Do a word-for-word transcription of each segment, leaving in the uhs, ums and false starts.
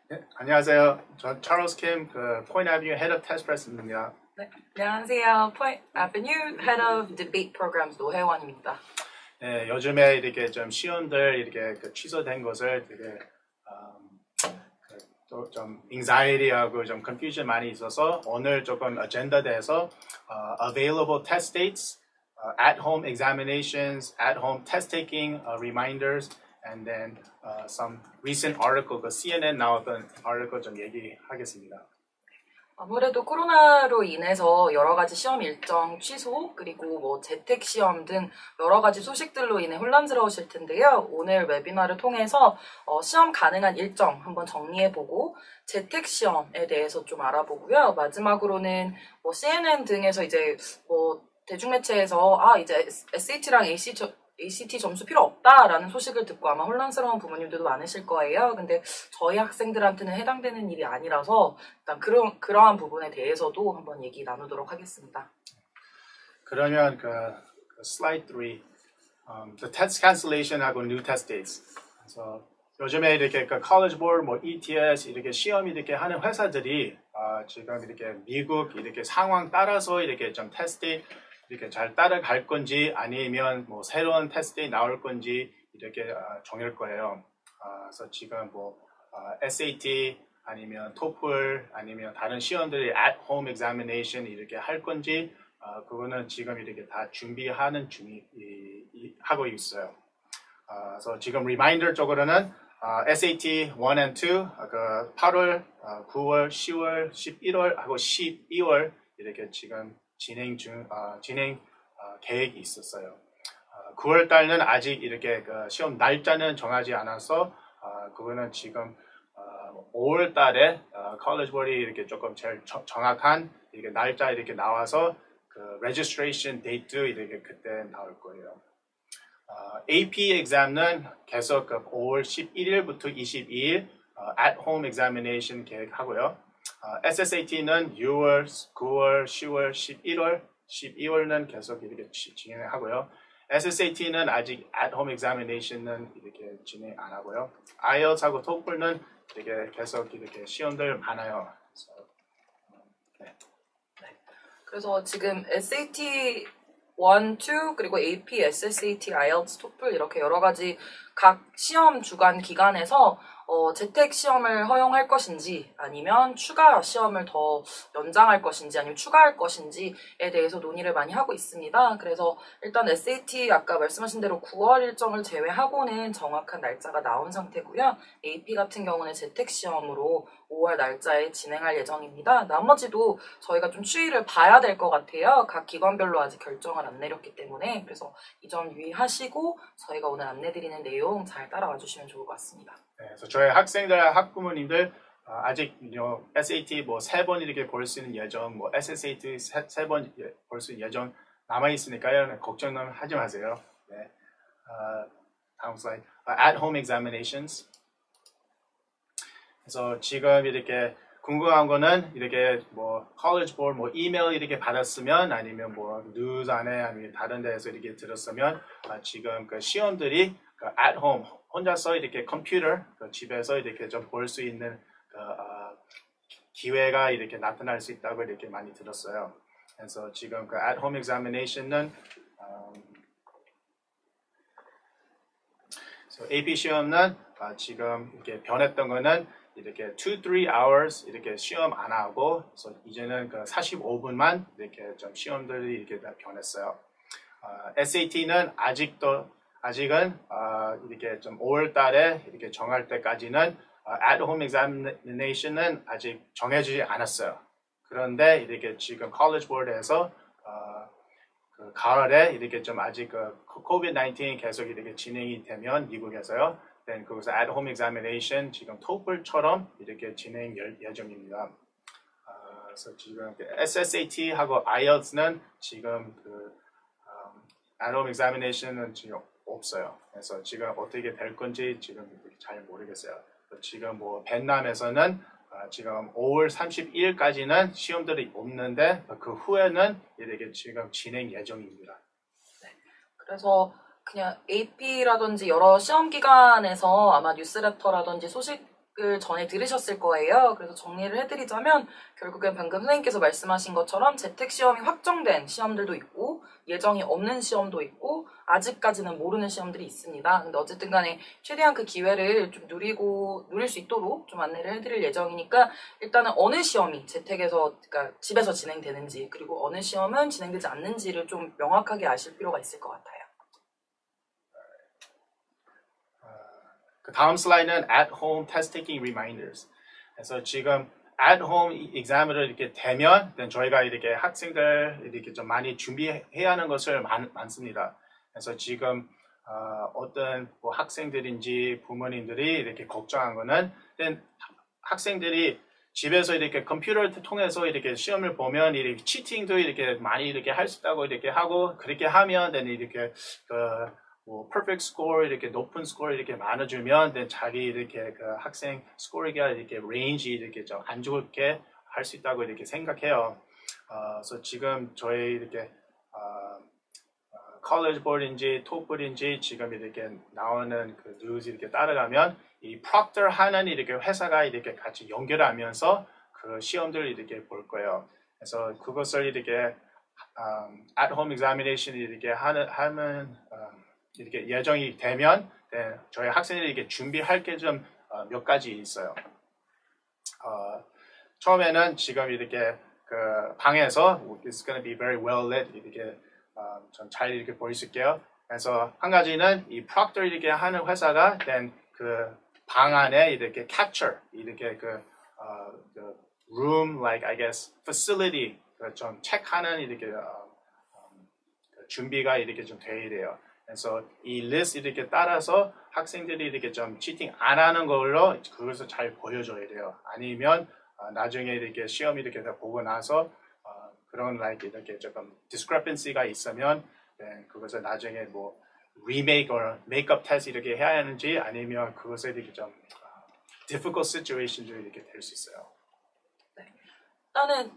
네, 안녕하세요. 전 찰스 킴, 그 포인트 애비뉴 헤드 오브 테스트 프레스입니다. 네, 안녕하세요. Point Avenue Head of Debate Programs 노혜원입니다. 네, 요즘에 이렇게 좀 시험들 이렇게 그 취소된 것을 되게 음, 그 또 좀 anxiety하고 좀 confusion 많이 있어서 오늘 조금 아젠다 대해서 uh, available test dates, uh, at-home examinations, at-home test taking uh, reminders, and then uh, some recent article, 그 씨엔엔 나왔던 article 좀 얘기하겠습니다. 아무래도 코로나로 인해서 여러 가지 시험 일정 취소 그리고 뭐 재택 시험 등 여러 가지 소식들로 인해 혼란스러우실 텐데요. 오늘 웨비나를 통해서 어, 시험 가능한 일정 한번 정리해보고 재택 시험에 대해서 좀 알아보고요. 마지막으로는 뭐 씨엔엔 등에서 이제 뭐 대중매체에서 아 이제 에스에이티랑 에이씨 에이씨티 점수 필요 없다라는 소식을 듣고 아마 혼란스러운 부모님들도 많으실 거예요. 근데 저희 학생들한테는 해당되는 일이 아니라서 일단 그런, 그러한 부분에 대해서도 한번 얘기 나누도록 하겠습니다. 그러면 그, 그 슬라이드 삼, um, the test cancellation하고 new test dates. 그래서 요즘에 이렇게 그 college board, 뭐 이티에스 이렇게 시험 이렇게 하는 회사들이 어, 지금 이렇게 미국 이렇게 상황 따라서 이렇게 좀 테스트 이렇게 잘 따라갈 건지 아니면 뭐 새로운 테스트에 나올 건지 이렇게 어, 정할 거예요. 어, 그래서 지금 뭐 어, 에스에이티 아니면 토플 아니면 다른 시험들이 at home examination 이렇게 할 건지 어, 그거는 지금 이렇게 다 준비하는 중이 이, 이, 하고 있어요. 어, 그래서 지금 리마인더 쪽으로는 어, 에스에이티 일 and 이 어, 그 팔월, 어, 구월, 시월, 십일월 하고 십이월 이렇게 지금 진행 중, 어, 진행 어, 계획이 있었어요. 어, 구월 달은 아직 이렇게 그 시험 날짜는 정하지 않아서 어, 그거는 지금 어, 오월 달에 어, 컬리지 보드이 이렇게 조금 제일 저, 정확한 이렇게 날짜 이렇게 나와서 그 registration date 이렇게 그때 나올 거예요. 어, 에이피 exam는 계속 그 오월 십일일부터 이십이일 어, at home examination 계획하고요. 어, 에스에스에이티는 유월, 구월, 시월, 십일월, 십이월은 계속 이렇게 진행하고요. 에스에스에이티는 아직 at home examination은 이렇게 진행 안 하고요. 아이엘츠하고 토플은 이렇게 계속 이렇게 시험들 많아요. 그래서, 네. 네. 그래서 지금 에스에이티 일, 이 그리고 에이피, 에스에스에이티, 아이엘츠, 토플 이렇게 여러 가지 각 시험 주간 기간에서 어, 재택 시험을 허용할 것인지 아니면 추가 시험을 더 연장할 것인지 아니면 추가할 것인지에 대해서 논의를 많이 하고 있습니다. 그래서 일단 에스에이티 아까 말씀하신 대로 구월 일정을 제외하고는 정확한 날짜가 나온 상태고요. 에이피 같은 경우는 재택 시험으로 오월 날짜에 진행할 예정입니다. 나머지도 저희가 좀 추이를 봐야 될 것 같아요. 각 기관별로 아직 결정을 안 내렸기 때문에 그래서 이 점 유의하시고 저희가 오늘 안내드리는 내용 잘 따라와 주시면 좋을 것 같습니다. 네, 그래서 저희 학생들, 학부모님들 어, 아직 you know, 에스에이티 뭐 세 번 이렇게 볼 수 있는 예정, 뭐 에스에스에이티 세 번 볼 수 있는 예정 남아 있으니까요. 걱정은 하지 마세요. 네. 어, 다음 슬라이드. Uh, at home examinations. 그래서 지금 이렇게 궁금한 거는 이렇게 뭐 college board 뭐 이메일 이렇게 받았으면 아니면 뭐 뉴스 안에 아니면 다른 데에서 이렇게 들었으면 아, 지금 그 시험들이 그 at home 혼자서 이렇게 컴퓨터 그 집에서 이렇게 좀 볼 수 있는 그, 어, 기회가 이렇게 나타날 수 있다고 이렇게 많이 들었어요. 그래서 지금 그 at home examination은 음, so 에이피 시험은 아, 지금 이렇게 변했던 거는 이렇게 two, three hours 이렇게 시험 안 하고 그래서 이제는 그 사십오 분만 이렇게 좀 시험들이 이렇게 다 변했어요. 어, 에스에이티는 아직도 아직은 어, 이렇게 좀 오월 달에 이렇게 정할 때까지는 어, at home examination은 아직 정해지지 않았어요. 그런데 이렇게 지금 college board에서 어, 그 가을에 이렇게 좀 아직 그 코비드 나인틴이 계속 이렇게 진행이 되면 미국에서요. then 거기서 at home examination 지금 토플처럼 이렇게 진행 예정입니다. 어, 그래서 지금 에스에스에이티하고 아이엘츠는 지금 그 um, at home examination은 지금 없어요. 그래서 지금 어떻게 될 건지 지금 잘 모르겠어요. 지금 뭐 벤남에서는 어, 지금 오월 삼십일까지는 시험들이 없는데 그 후에는 이렇게 지금 진행 예정입니다. 네. 그래서 그냥 에이피라든지 여러 시험 기관에서 아마 뉴스레터라든지 소식 을 전에 들으셨을 거예요. 그래서 정리를 해드리자면 결국엔 방금 선생님께서 말씀하신 것처럼 재택 시험이 확정된 시험들도 있고 예정이 없는 시험도 있고 아직까지는 모르는 시험들이 있습니다. 근데 어쨌든 간에 최대한 그 기회를 좀 누리고 누릴 수 있도록 좀 안내를 해드릴 예정이니까 일단은 어느 시험이 재택에서 그러니까 집에서 진행되는지 그리고 어느 시험은 진행되지 않는지를 좀 명확하게 아실 필요가 있을 것 같아요. 그 다음 슬라이드는 at home test taking reminders. 그래서 지금 at home exam을 이렇게 되면 저희가 이렇게 학생들 이렇게 좀 많이 준비해야 하는 것을 많, 많습니다. 그래서 지금 어, 어떤 뭐 학생들인지 부모님들이 이렇게 걱정한 거는 학생들이 집에서 이렇게 컴퓨터를 통해서 이렇게 시험을 보면 이렇게 치팅도 이렇게 많이 이렇게 할 수 있다고 이렇게 하고 그렇게 하면 이렇게 그 뭐 perfect score 이렇게 높은 스코어 이렇게 많아주면 자기 이렇게 그 학생 스코어가 이렇게 레인지 이렇게 좀 안 좋게 할 수 있다고 이렇게 생각해요. 어, 그래서 지금 저희 이렇게 어, 컬리지 보드인지 토플인지 지금 이렇게 나오는 그 뉴스 이렇게 따라가면 이 프록터 하는 이렇게 회사가 이렇게 같이 연결하면서 그 시험들을 이렇게 볼 거예요. 그래서 그것을 이렇게 um, at home examination 이렇게 하는 하면 um, 이렇게 예정이 되면 네, 저희 학생들이 이렇게 준비할 게 좀 몇 어, 가지 있어요. 어, 처음에는 지금 이렇게 그 방에서 it's gonna be very well lit 이렇게 어, 전 잘 이렇게 보일 수 있게요. 그래서 한 가지는 이 프록터 이렇게 하는 회사가 그 방 안에 이렇게 capture 이렇게 그, 어, 그 room like I guess facility 좀 체크하는 이렇게 어, 그 준비가 이렇게 좀 돼야 돼요. 그래서 이 리스트 이렇게 따라서 학생들이 이렇게 좀 치팅 안 하는 걸로 그것을 잘 보여줘야 돼요. 아니면 어, 나중에 이렇게 시험 이렇게 다 보고 나서 어, 그런 like 이렇게 조금 discrepancy가 있으면 네, 그것을 나중에 뭐 remake or makeup test 이렇게 해야 하는지 아니면 그것을 이렇게 좀 어, difficult situation도 이렇게 될 수 있어요. 네. 일단은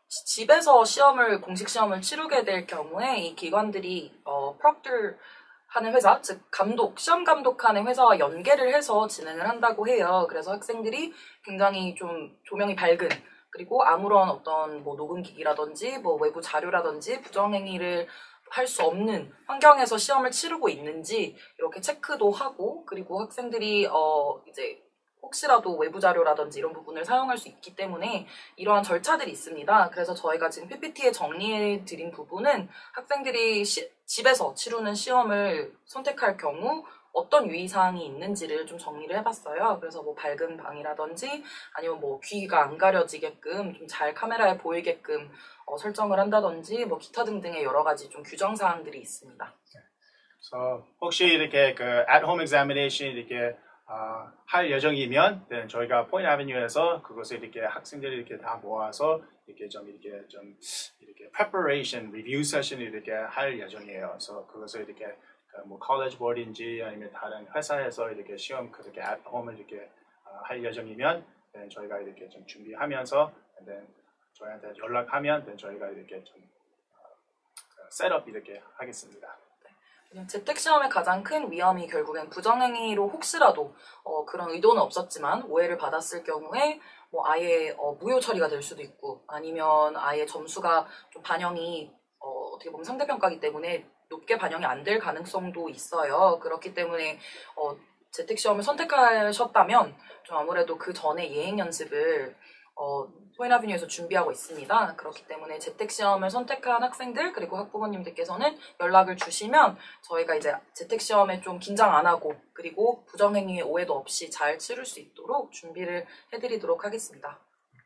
집에서 시험을 공식 시험을 치르게 될 경우에 이 기관들이 어, 프록터 하는 회사, 즉 감독, 시험 감독하는 회사와 연계를 해서 진행을 한다고 해요. 그래서 학생들이 굉장히 좀 조명이 밝은 그리고 아무런 어떤 뭐 녹음기기라든지 뭐 외부 자료라든지 부정행위를 할 수 없는 환경에서 시험을 치르고 있는지 이렇게 체크도 하고 그리고 학생들이 어 이제 혹시라도 외부 자료라든지 이런 부분을 사용할 수 있기 때문에 이러한 절차들이 있습니다. 그래서 저희가 지금 피피티에 정리해 드린 부분은 학생들이 시, 집에서 치르는 시험을 선택할 경우 어떤 유의사항이 있는지를 좀 정리를 해봤어요. 그래서 뭐 밝은 방이라든지 아니면 뭐 귀가 안 가려지게끔 좀 잘 카메라에 보이게끔 어, 설정을 한다든지 뭐 기타 등등의 여러 가지 좀 규정 사항들이 있습니다. So, 혹시 이렇게 그 at home examination 이렇게 어, 할 예정이면 네, 저희가 포인트 아베뉴에서 그것을 이렇게 학생들이 이렇게 다 모아서 이렇게 좀 이렇게 좀 이렇게 preparation, review session 이렇게 할 예정이에요. 그래서 그것을 이렇게 그 뭐 컬리지 보드인지 아니면 다른 회사에서 이렇게 시험 그렇게 at home을 이렇게 어, 할 예정이면 네, 저희가 이렇게 좀 준비하면서 네, 저희한테 연락하면 네, 저희가 이렇게 좀 어, 셋업 이렇게 하겠습니다. 재택 시험의 가장 큰 위험이 결국엔 부정행위로 혹시라도 어, 그런 의도는 없었지만 오해를 받았을 경우에 뭐 아예 어, 무효 처리가 될 수도 있고 아니면 아예 점수가 좀 반영이 어, 어떻게 보면 상대평가이기 때문에 높게 반영이 안 될 가능성도 있어요. 그렇기 때문에 어, 재택 시험을 선택하셨다면 좀 아무래도 그 전에 예행 연습을 어, 포인트 아비뉴에서 준비하고 있습니다. 그렇기 때문에 재택 시험을 선택한 학생들 그리고 학부모님들께서는 연락을 주시면 저희가 이제 재택 시험에 좀 긴장 안 하고 그리고 부정행위의 오해도 없이 잘 치를 수 있도록 준비를 해드리도록 하겠습니다.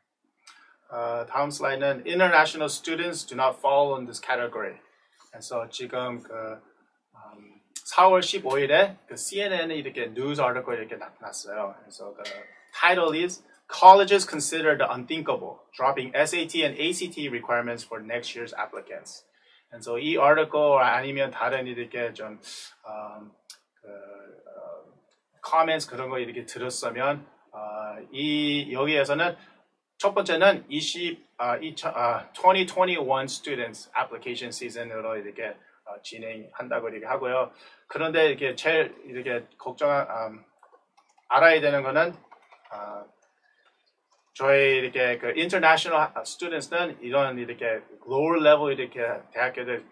어, 다음 슬라이드는 international students do not fall in this category. 그래서 지금 그 음, 사월 십오일에 그 씨엔엔에 이렇게 뉴스 아티클 이렇게 났어요. 그래서 그 title is Colleges consider the unthinkable, dropping 에스에이티 and 에이씨티 requirements for next year's applicants. 그래서 이 article 아니면 다른 이렇게 좀 음, 그, 어, comments 그런 거 이렇게 들었으면 어, 이 여기에서는 첫 번째는 이십, 아, 이천, 아, 이천이십일 students application season으로 이렇게 어, 진행한다고 이렇게 하고요. 그런데 이렇게 제일 이렇게 걱정, 음, 알아야 되는 거는 어, 저희 이렇게 그 international students는 이런 이렇게 lower level 이렇게 대학교들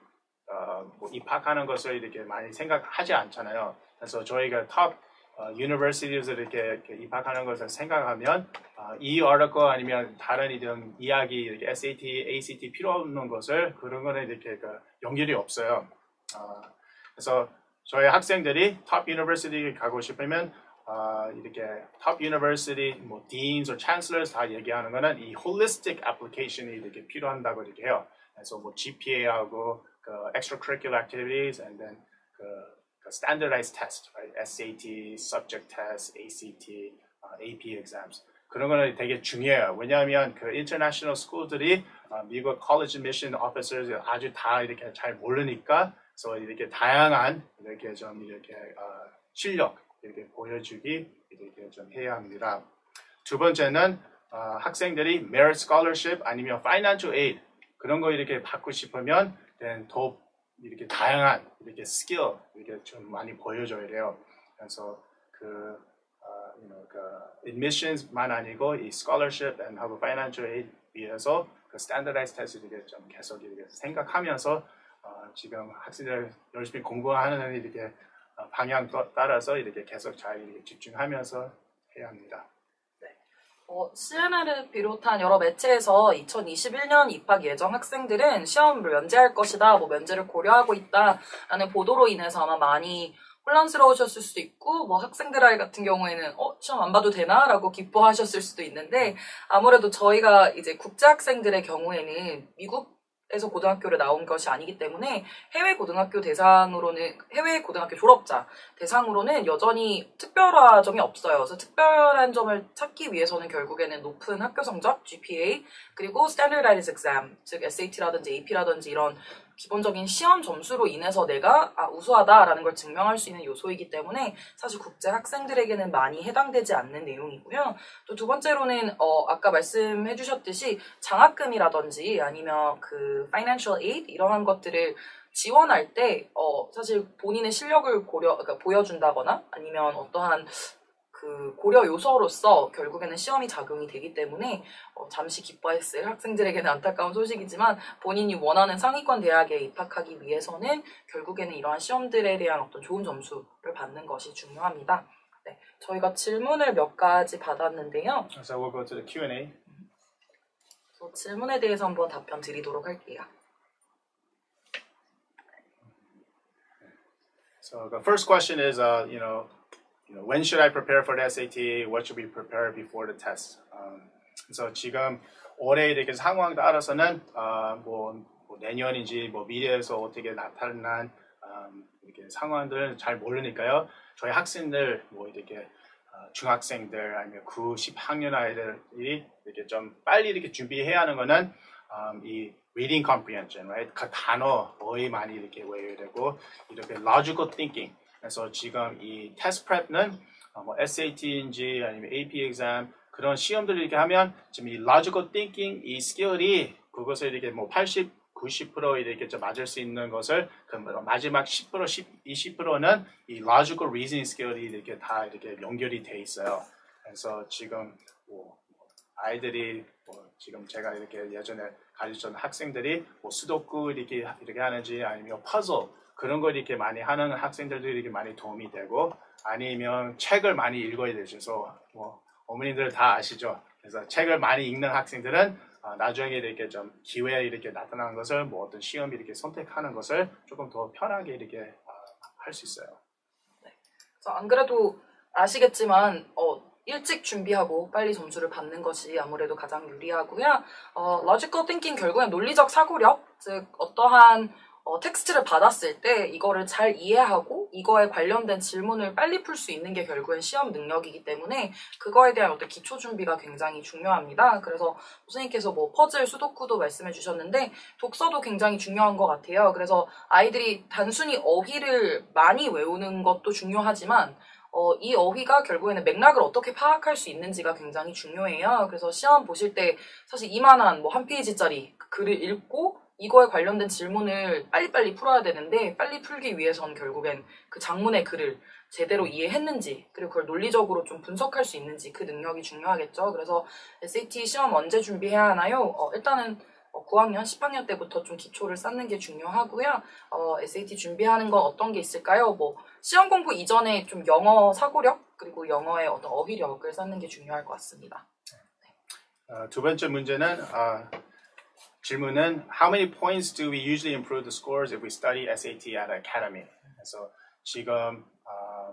어, 뭐 입학하는 것을 이렇게 많이 생각하지 않잖아요. 그래서 저희가 top 어, universities을 이렇게, 이렇게 입학하는 것을 생각하면 어, 이 article 아니면 다른 이런 이야기 이렇게 에스에이티, 에이씨티 필요 없는 것을 그런 거는 이렇게 그 연결이 없어요. 어, 그래서 저희 학생들이 top university 가고 싶으면 어, 이렇게 top university 뭐 deans or chancellors 다 얘기하는 거는 이 holistic application이 이렇게 필요한다고 이렇게 해요. 그래서 뭐 지피에이하고 그 extracurricular activities and then 그, 그 standardized test, right? 에스에이티, subject test, 에이씨티, uh, 에이피 exams 그런 거는 되게 중요해요. 왜냐하면 그 international school들이 어, 미국 college admission officers 아주 다 이렇게 잘 모르니까 그래서 이렇게 다양한 이렇게 좀 이렇게 어, 실력 이렇게 보여주기 이렇게 좀 해야 합니다. 두 번째는 어, 학생들이 merit scholarship 아니면 financial aid 그런 거 이렇게 받고 싶으면 더 이렇게 다양한 이렇게 스킬 이렇게 좀 많이 보여줘야 돼요. 그래서 그, 어, you know, 그 admissions만 아니고 이 scholarship 하고 financial aid 위해서 그 standardized test 이렇게 좀 계속 이렇게 생각하면서 어, 지금 학생들 열심히 공부하는 이렇게 방향 따라서 이렇게 계속 잘 이렇게 집중하면서 해야 합니다. 네. 어, 씨엔엘을 비롯한 여러 매체에서 이천이십일 년 입학 예정 학생들은 시험을 면제할 것이다, 뭐 면제를 고려하고 있다라는 보도로 인해서 아마 많이 혼란스러우셨을 수도 있고, 뭐 학생들 아이 같은 경우에는 어 시험 안 봐도 되나라고 기뻐하셨을 수도 있는데 아무래도 저희가 이제 국제 학생들의 경우에는 미국 에서 고등학교를 나온 것이 아니기 때문에 해외 고등학교 대상으로는 해외 고등학교 졸업자 대상으로는 여전히 특별화 점이 없어요. 그래서 특별한 점을 찾기 위해서는 결국에는 높은 학교 성적, 지피에이, 그리고 standardized exam, 즉 에스에이티라든지 에이피라든지 이런 기본적인 시험 점수로 인해서 내가 아, 우수하다라는 걸 증명할 수 있는 요소이기 때문에 사실 국제 학생들에게는 많이 해당되지 않는 내용이고요. 또 두 번째로는 어, 아까 말씀해 주셨듯이 장학금이라든지 아니면 그 financial aid 이런 것들을 지원할 때 어, 사실 본인의 실력을 고려 그러니까 보여준다거나 아니면 어떠한 그 고려 요소로서 결국에는 시험이 작용이 되기 때문에 어, 잠시 기뻐했을 학생들에게는 안타까운 소식이지만 본인이 원하는 상위권 대학에 입학하기 위해서는 결국에는 이러한 시험들에 대한 어떤 좋은 점수를 받는 것이 중요합니다. 네, 저희가 질문을 몇 가지 받았는데요. So we'll go to the Q and A. 그래서 질문에 대해서 한번 답변 드리도록 할게요. So the first question is, uh, you know. You know, when should I prepare for the 에스에이티? What should we prepare before the test? Um, 그래서 지금 올해 이렇게 상황 따라서는 어, 뭐, 뭐 내년인지 뭐 미래에서 어떻게 나타난 um, 이렇게 상황들을 잘 모르니까요. 저희 학생들 뭐 이렇게 어, 중학생들 아니면 구, 십 학년 아이들이 이렇게 좀 빨리 이렇게 준비해야 하는 거는 um, 이 reading comprehension, right? 그 단어 거의 많이 이렇게 외워야 되고 이렇게 logical thinking. 그래서 지금 이 테스트 프랩는 어, 뭐 에스에이티인지 아니면 에이피 exam 그런 시험들을 이렇게 하면 지금 이 logical thinking 이 스킬이 그것을 이렇게 뭐 팔십, 구십 퍼센트 이렇게 좀 맞을 수 있는 것을 그 마지막 십 퍼센트, 십, 이십 퍼센트는 이 logical reasoning 스킬이 이렇게 다 이렇게 연결이 돼 있어요. 그래서 지금 뭐 아이들이 뭐 지금 제가 이렇게 예전에 가르쳤던 학생들이 뭐 수도쿠 이렇게 이렇게 하는지 아니면 퍼즐 그런 걸 이렇게 많이 하는 학생들도 이렇게 많이 도움이 되고 아니면 책을 많이 읽어야 되셔서 뭐 어머님들 다 아시죠? 그래서 책을 많이 읽는 학생들은 어, 나중에 이렇게 좀 기회에 이렇게 나타나는 것을 뭐 어떤 시험이 이렇게 선택하는 것을 조금 더 편하게 이렇게 어, 할 수 있어요. 네. 그래서 안 그래도 아시겠지만 어, 일찍 준비하고 빨리 점수를 받는 것이 아무래도 가장 유리하고요. 어, logical thinking 결국엔 논리적 사고력, 즉 어떠한 어, 텍스트를 받았을 때 이거를 잘 이해하고 이거에 관련된 질문을 빨리 풀 수 있는 게 결국엔 시험 능력이기 때문에 그거에 대한 어떤 기초 준비가 굉장히 중요합니다. 그래서 선생님께서 뭐 퍼즐, 수도쿠도 말씀해 주셨는데 독서도 굉장히 중요한 것 같아요. 그래서 아이들이 단순히 어휘를 많이 외우는 것도 중요하지만 어, 이 어휘가 결국에는 맥락을 어떻게 파악할 수 있는지가 굉장히 중요해요. 그래서 시험 보실 때 사실 이만한 뭐 한 페이지짜리 글을 읽고 이거에 관련된 질문을 빨리빨리 풀어야 되는데 빨리 풀기 위해선 결국엔 그 장문의 글을 제대로 이해했는지 그리고 그걸 논리적으로 좀 분석할 수 있는지 그 능력이 중요하겠죠. 그래서 에스에이티 시험 언제 준비해야 하나요? 어, 일단은 어, 구 학년, 십 학년 때부터 좀 기초를 쌓는 게 중요하고요. 어, 에스에이티 준비하는 건 어떤 게 있을까요? 뭐 시험 공부 이전에 좀 영어 사고력 그리고 영어의 어떤 어휘력을 쌓는 게 중요할 것 같습니다. 어, 두 번째 문제는 어, 질문은 How many points do we usually improve the scores if we study 에스에이티 at academy? 그래서 지금 어,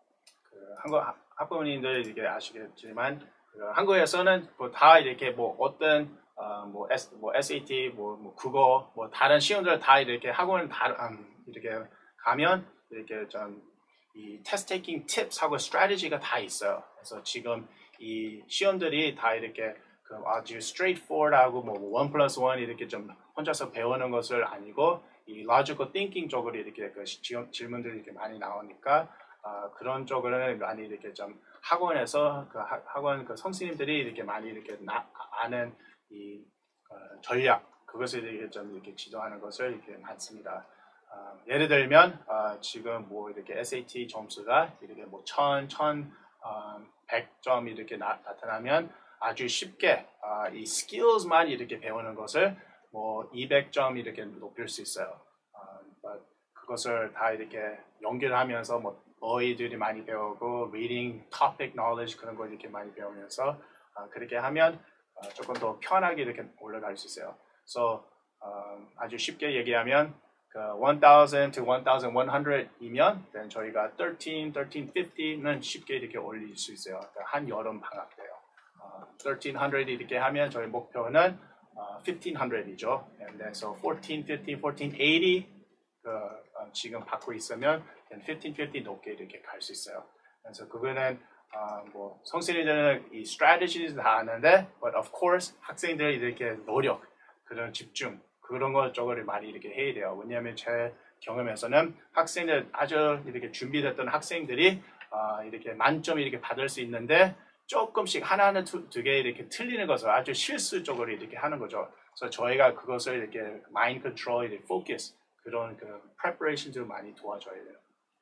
뭐그 한국 학부모님들 이게 아시겠지만 그 한국에서는 뭐 다 이렇게 뭐 어떤 어, 뭐, S, 뭐 에스에이티, 뭐, 뭐 국어, 뭐 다른 시험들 다 이렇게 학원 다 음, 이렇게 가면 이렇게 좀 이 테스트 테이킹 팁스하고 스트래티지가 다 있어요. 그래서 지금 이 시험들이 다 이렇게 그 아주 straightforward하고 뭐 one plus one 이렇게 좀 혼자서 배우는 것을 아니고 이 logical thinking 쪽으로 이렇게 그 질문들이 이렇게 많이 나오니까 어, 그런 쪽으로는 많이 이렇게 좀 학원에서 그 하, 학원 그 선생님들이 이렇게 많이 이렇게 나, 아는 이 어, 전략 그것을 이렇게 좀 이렇게 지도하는 것을 이렇게 많습니다. 어, 예를 들면 어, 지금 뭐 이렇게 에스에이티 점수가 이렇게 뭐 천, 천, 어, 백 점 이렇게 나, 나타나면 아주 쉽게 어, 이 skills만 이렇게 배우는 것을 뭐 이백 점 이렇게 높일 수 있어요. 어, 그것을 다 이렇게 연결하면서 뭐 어휘들이 많이 배우고 reading, topic knowledge 그런 걸 이렇게 많이 배우면서 어, 그렇게 하면 어, 조금 더 편하게 이렇게 올라갈 수 있어요. So 어, 아주 쉽게 얘기하면 그 one thousand to one thousand one hundred이면 then 저희가 thirteen, thirteen fifty는 쉽게 이렇게 올릴 수 있어요. 그러니까 한 여름 방학 때요. 어, thirteen hundred 이렇게 하면 저희 목표는 어, fifteen hundred이죠. And then so fourteen fifty, fourteen eighty 그, 어, 지금 받고 있으면 fifteen fifty 높게 이렇게 갈 수 있어요. 그래서 그거는 어, 뭐 선생님들은 이 strategies 다 아는데, but of course 학생들이 이렇게 노력, 그런 집중 그런 것 쪽을 많이 이렇게 해야 돼요. 왜냐하면 제 경험에서는 학생들 아주 이렇게 준비됐던 학생들이 어, 이렇게 만점 이렇게 받을 수 있는데 조금씩 하나는 두 개 이렇게 틀리는 것을 아주 실수적으로 이렇게 하는 거죠. 그래서 저희가 그것을 이렇게 mind control, 이렇게 focus 그런 그 preparation도 많이 도와줘야 돼요.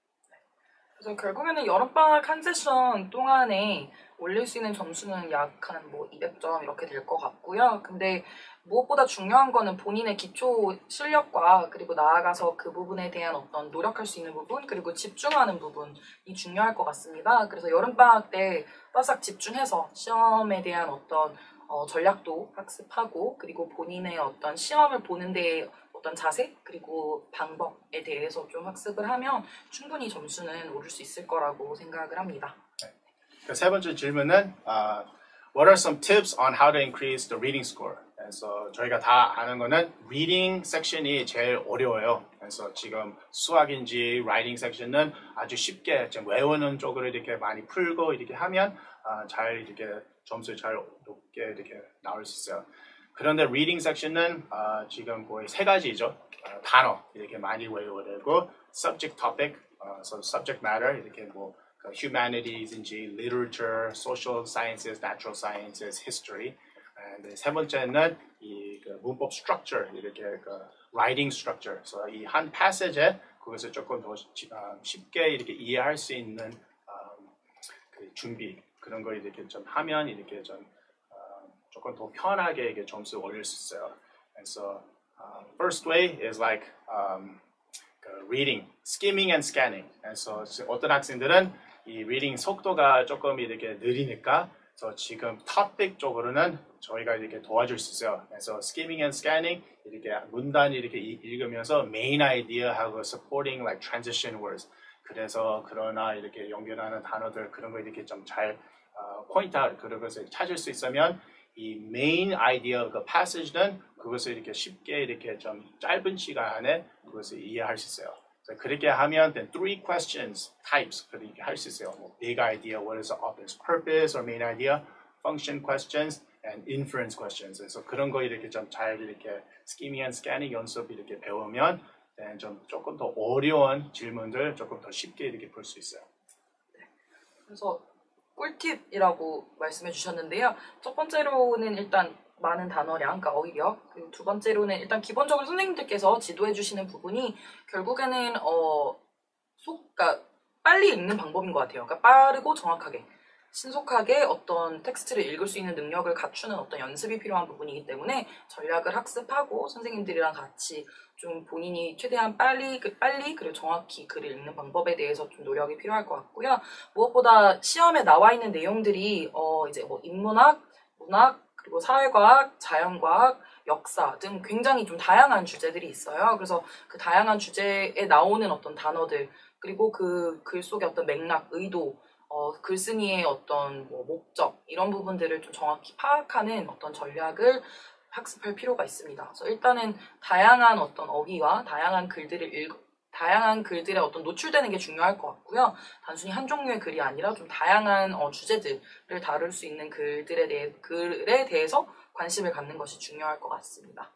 그래서 결국에는 여름방학 한 세션 동안에 올릴 수 있는 점수는 약 한 뭐 이백 점 이렇게 될 것 같고요. 근데 무엇보다 중요한 거는 본인의 기초 실력과 그리고 나아가서 그 부분에 대한 어떤 노력할 수 있는 부분 그리고 집중하는 부분이 중요할 것 같습니다. 그래서 여름방학 때 바싹 집중해서 시험에 대한 어떤 어, 전략도 학습하고 그리고 본인의 어떤 시험을 보는 데 어떤 자세 그리고 방법에 대해서 좀 학습을 하면 충분히 점수는 오를 수 있을 거라고 생각을 합니다. 네. 세 번째 질문은 uh, What are some tips on how to increase the reading score? 그래서 저희가 다 아는 거는 reading 섹션이 제일 어려워요. 그래서 지금 수학인지 writing 섹션은 아주 쉽게 좀 외우는 쪽으로 이렇게 많이 풀고 이렇게 하면 uh, 잘 이렇게 점수 잘 높게 이렇게 나올 수 있어요. 그런데 reading 섹션은 uh, 지금 거의 세 가지죠. uh, 단어 이렇게 많이 외워야 되고 subject topic, uh, so subject matter 이렇게 뭐 그 humanities인지 literature, social sciences, natural sciences, history. And 세 번째는 이 그 문법 structure 이렇게 그 writing structure. 그래서 이 한 passage에 그것을 조금 더 uh, 쉽게 이렇게 이해할 수 있는 um, 그 준비 그런 거 이렇게 좀 하면 이렇게 좀 조금 더 편하게 이게 점수 올릴 수 있어요. 그래서 uh, first way is like um, reading, skimming and scanning. 그래서 어떤 학생들은 이 reading 속도가 조금 이렇게 느리니까 그래서 지금 topic 쪽으로는 저희가 이렇게 도와줄 수 있어요. 그래서 skimming and scanning 이렇게 문단 이렇게 읽으면서 main idea하고 supporting like transition words. 그래서 그러나 이렇게 연결하는 단어들 그런 거 이렇게 좀 잘 uh, 포인트 그런 것을 찾을 수 있으면 이 메인 아이디어 그 패시지는 그것을 이렇게 쉽게 이렇게 좀 짧은 시간 안에 그것을 이해할 수 있어요. 그렇게 하면 then three questions types 그렇게 할 수 있어요. 뭐 big idea, what is the author's purpose or main idea, function questions, and inference questions. 그래서 그런 거 이렇게 좀 잘 이렇게 skimming and scanning 연습 이렇게 배우면 then 좀 조금 더 어려운 질문들 조금 더 쉽게 이렇게 볼 수 있어요. 그래서 꿀팁이라고 말씀해 주셨는데요. 첫 번째로는 일단 많은 단어량, 그러니까 어휘력. 그리고 두 번째로는 일단 기본적으로 선생님들께서 지도해 주시는 부분이 결국에는 어, 속, 그러니까 빨리 읽는 방법인 것 같아요. 그러니까 빠르고 정확하게, 신속하게 어떤 텍스트를 읽을 수 있는 능력을 갖추는 어떤 연습이 필요한 부분이기 때문에 전략을 학습하고 선생님들이랑 같이 좀 본인이 최대한 빨리, 빨리 그리고 정확히 글을 읽는 방법에 대해서 좀 노력이 필요할 것 같고요. 무엇보다 시험에 나와 있는 내용들이 어 이제 뭐 인문학, 문학, 그리고 사회과학, 자연과학, 역사 등 굉장히 좀 다양한 주제들이 있어요. 그래서 그 다양한 주제에 나오는 어떤 단어들, 그리고 그 글 속의 어떤 맥락, 의도, 어, 글쓴이의 어떤 뭐 목적, 이런 부분들을 좀 정확히 파악하는 어떤 전략을 학습할 필요가 있습니다. 그래서 일단은 다양한 어떤 어휘와 다양한 글들을 읽, 다양한 글들에 어떤 노출되는 게 중요할 것 같고요. 단순히 한 종류의 글이 아니라 좀 다양한 어, 주제들을 다룰 수 있는 글들에 대해, 글에 대해서 관심을 갖는 것이 중요할 것 같습니다.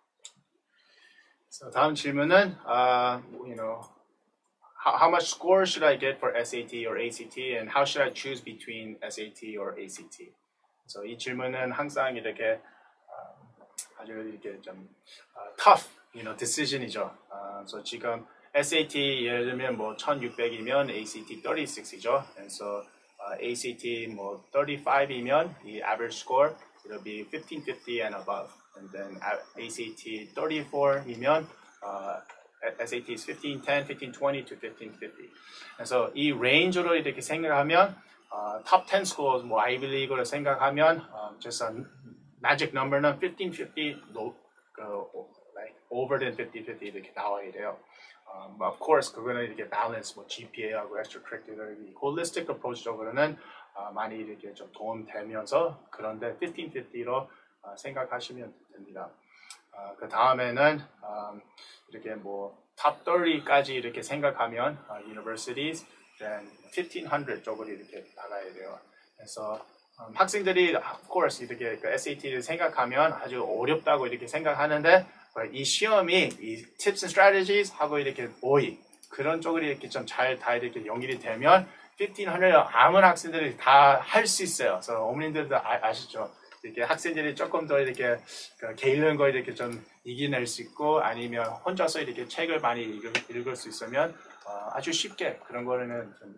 So, 다음 질문은, uh, you know, how, how much score should I get for S A T or A C T, and how should I choose between S A T or A C T? 그래서 이 질문은 항상 이렇게 uh, 아주 이렇게 좀 uh, tough, you know, decision이죠. Uh, 그래서 지금 S A T 예를 들면 뭐 천육백이면 A C T 삼십육이죠. 그래서 uh, A C T 뭐 thirty-five이면 the average score it'll be fifteen fifty and above. And then A C T thirty-four이면 uh, S A T is fifteen ten, fifteen twenty to fifteen fifty. 그래서 이 레인지로 이렇게 생각하면 uh, top ten schools, 뭐 Ivy League로 생각하면 uh, just a magic number는 fifteen fifty, no, uh, like over than fifty fifty 이렇게 나와야 돼요. Um, of course, 그거는 이렇게 balance, 뭐 G P A하고 extracurricular, holistic approach적으로는 uh, 많이 이렇게 좀 도움되면서 그런데 fifteen fifty로 uh, 생각하시면 됩니다. Uh, 그 다음에는 um, 이렇게 뭐 top thirty까지 이렇게 생각하면 uh, universities, then fifteen hundred 쪽으로 이렇게 나가야 돼요. 그래서 um, 학생들이 of course 이렇게 그 S A T를 생각하면 아주 어렵다고 이렇게 생각하는데 이 시험이 이 tips and strategies 하고 이렇게 오이 그런 쪽으로 이렇게 좀 잘 다 이렇게 연결이 되면 fifteen hundred 아무나 학생들이 다 할 수 있어요. 그래서 어머님들도 아, 아시죠? 이렇게 학생들이 조금 더 이렇게 그 게으른 거 이렇게 좀 이겨낼 수 있고 아니면 혼자서 이렇게 책을 많이 읽을, 읽을 수 있으면 어, 아주 쉽게 그런 거는 좀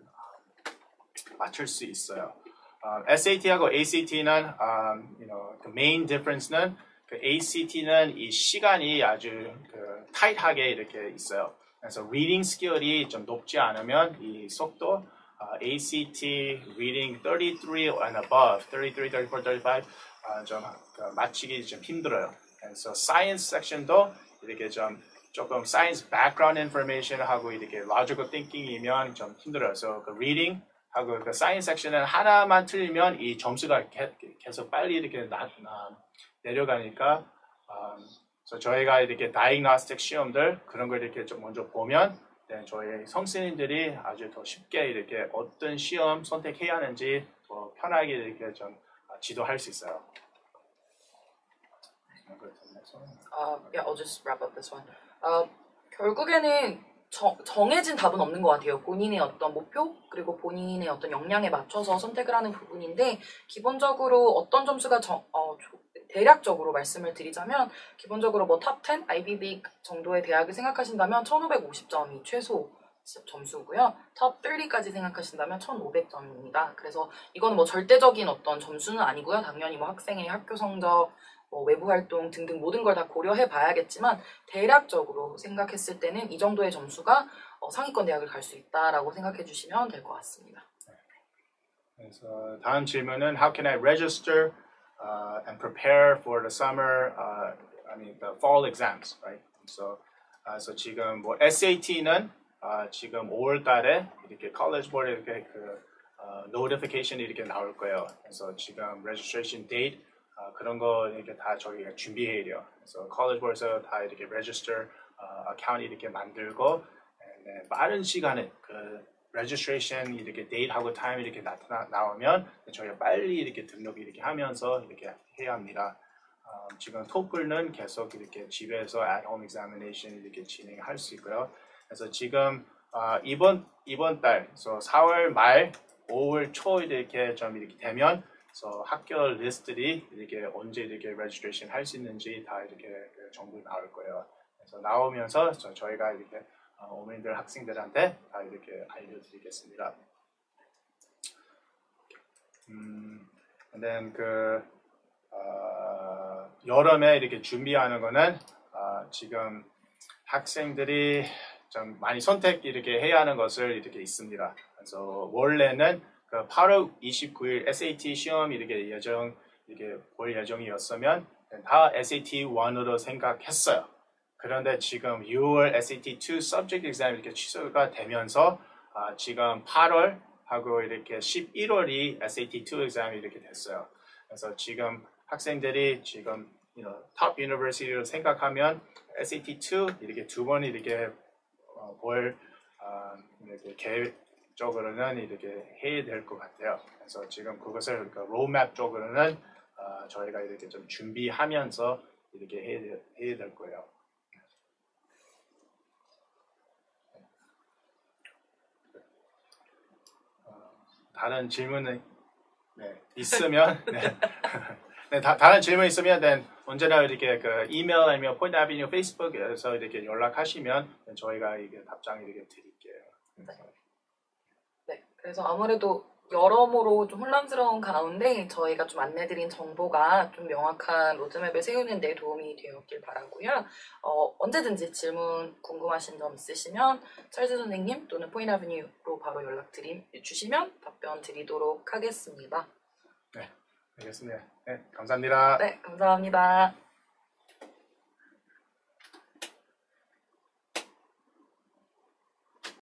맞출 수 있어요. 어, S A T하고 A C T는 um, you know, the main difference는 그 A C T는 이 시간이 아주 그 타이트하게 이렇게 있어요. 그래서 reading 스킬이 좀 높지 않으면 이 속도 uh, A C T reading thirty-three and above, thirty-three, thirty-four, thirty-five 어, 좀 그, 맞추기 좀 힘들어요. 그래서 science 섹션도 이렇게 좀 조금 science background information 하고 이렇게 logical thinking이면 좀 힘들어요. 그래서 그 reading 하고 그 science 섹션은 하나만 틀리면 이 점수가 개, 계속 빨리 이렇게 나, 나, 내려가니까 음, 그래서 저희가 이렇게 diagnostic 시험들 그런 걸 이렇게 좀 먼저 보면 네, 저희 선생님들이 아주 더 쉽게 이렇게 어떤 시험 선택해야 하는지 더 편하게 이렇게 좀 지도할 수 있어요. Uh, yeah, I'll just wrap up this one. Uh, 결국에는 정, 정해진 답은 없는 것 같아요. 본인의 어떤 목표 그리고 본인의 어떤 역량에 맞춰서 선택을 하는 부분인데 기본적으로 어떤 점수가 정, 어, 대략적으로 말씀을 드리자면 기본적으로 뭐 탑 텐, 아이비 리그 정도의 대학을 생각하신다면 천오백오십 점이 최소 점수고요. 탑 삼십까지 생각하신다면 천오백 점입니다. 그래서 이건 뭐 절대적인 어떤 점수는 아니고요. 당연히 뭐 학생의 학교 성적, 뭐 외부 활동 등등 모든 걸 다 고려해 봐야겠지만 대략적으로 생각했을 때는 이 정도의 점수가 어, 상위권 대학을 갈 수 있다라고 생각해 주시면 될 것 같습니다. 그래서 다음 질문은 How can I register uh, and prepare for the summer, uh, I mean the fall exams, right? So, uh, so 지금 뭐 S A T는 uh, 지금 오월 달에 이렇게 college board 이렇게 그 uh, notification 이렇게 나올 거예요. 그래서 지금 registration date 어, 그런 거 이렇게 다 저희가 준비해야 돼요. 그래서 컬리지보에서 다 이렇게 register 어, account 이렇게 만들고 네, 빠른 시간에 그 registration 이렇게 date하고 time 이렇게 나타나 나오면 저희가 빨리 이렇게 등록 이렇게 하면서 이렇게 해야 합니다. 어, 지금 토플은 계속 이렇게 집에서 at home examination 이렇게 진행할 수 있고요. 그래서 지금 어, 이번 이번 달, 그래서 사월 말 오월 초 이렇게 좀 이렇게 되면 그래서 학교 리스트들이 이렇게 언제 이렇게 레지스트레이션 할 수 있는지 다 이렇게 그 정보 나올 거예요. 그래서 나오면서 저, 저희가 이렇게 어, 어머니들 학생들한테 다 이렇게 알려드리겠습니다. 음, and then 그 어, 여름에 이렇게 준비하는 거는 어, 지금 학생들이 좀 많이 선택 이렇게 해야 하는 것을 이렇게 있습니다. 그래서 원래는 그 팔월 이십구일 에스에이티 시험 이렇게 예정 이렇게 볼 예정이었으면 다 에스에이티 일으로 생각했어요. 그런데 지금 유월 에스에이티 이 subject exam 이렇게 취소가 되면서 아, 지금 팔월 하고 이렇게 십일월이 에스에이티 이 exam이 이렇게 됐어요. 그래서 지금 학생들이 지금 you know, top university로 생각하면 에스에이티 이 이렇게 두 번 이렇게 어, 볼 어, 이렇게 계획적으로는 이렇게 해야 될 것 같아요. 그래서 지금 그것을 그 로드맵 쪽으로는 어, 저희가 이렇게 좀 준비하면서 이렇게 해야, 될, 해야 될 거예요. 어, 다른 질문은 네, 있으면 네. 네, 다, 다른 질문 있으면 네, 언제나 이렇게 그 이메일 아니면 포인트 아비뉴 페이스북에서 이렇게 연락하시면 저희가 이게 답장 이렇게 드릴게요. 네. 네, 그래서 아무래도 여러모로 좀 혼란스러운 가운데 저희가 좀 안내드린 정보가 좀 명확한 로드맵을 세우는 데 도움이 되었길 바라고요. 어, 언제든지 질문 궁금하신 점 있으시면 찰스 선생님 또는 포인트 아비뉴로 바로 연락 드림, 주시면 답변 드리도록 하겠습니다. 네, 알겠습니다. 네, 감사합니다. 네, 감사합니다.